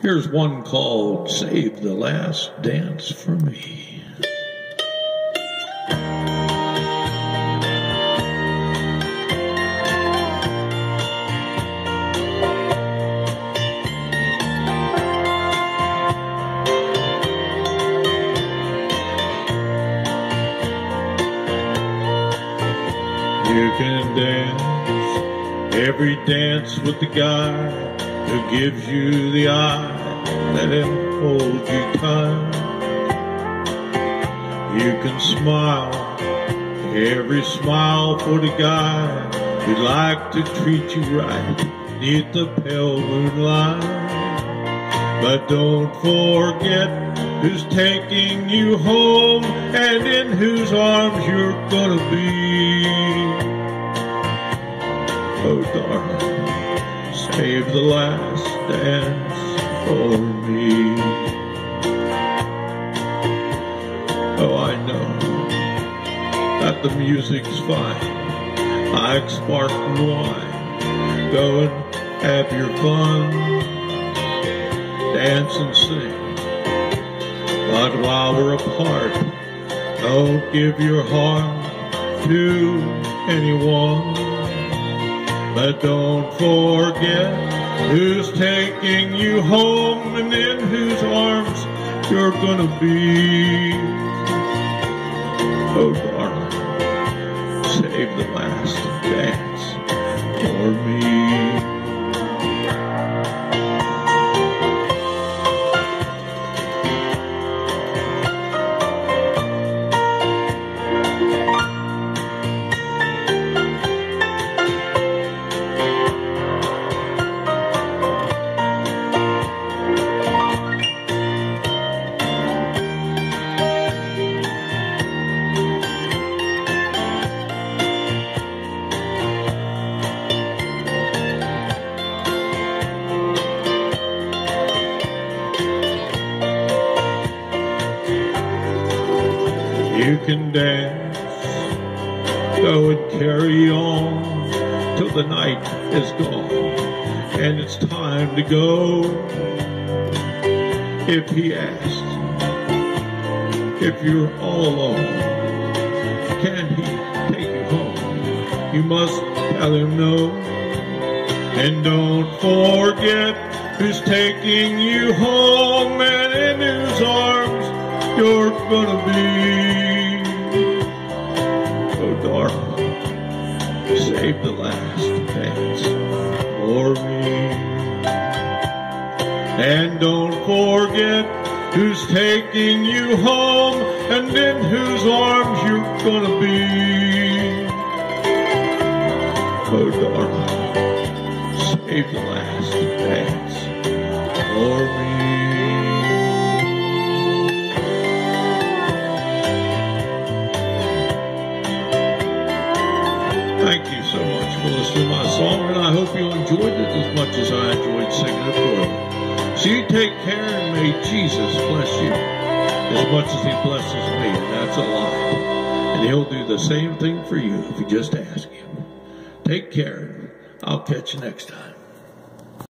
Here's one called Save the Last Dance for Me. You can dance every dance with the guy who gives you the eye, let him hold you tight. You can smile every smile for the guy who'd like to treat you right beneath the pale moonlight. But don't forget who's taking you home and in whose arms you're gonna be. Oh, darling, save the last dance for me. Oh, I know that the music's fine, like sparkling wine. Go and have your fun, dance and sing. But while we're apart, don't give your heart to anyone. But don't forget who's taking you home and in whose arms you're gonna be. Oh, darling, save the last dance for me. You can dance, go and carry on till the night is gone and it's time to go. If he asks if you're all alone, can he take you home? You must tell him no. And don't forget who's taking you home and in whose arms you're gonna be. Oh, darling, save the last dance for me. And don't forget who's taking you home and in whose arms you're gonna be. Oh, darling, save the last dance for me. Thank you so much for listening to my song, and I hope you enjoyed it as much as I enjoyed singing it for you. So you take care, and may Jesus bless you as much as he blesses me, and that's a lot. And he'll do the same thing for you if you just ask him. Take care. I'll catch you next time.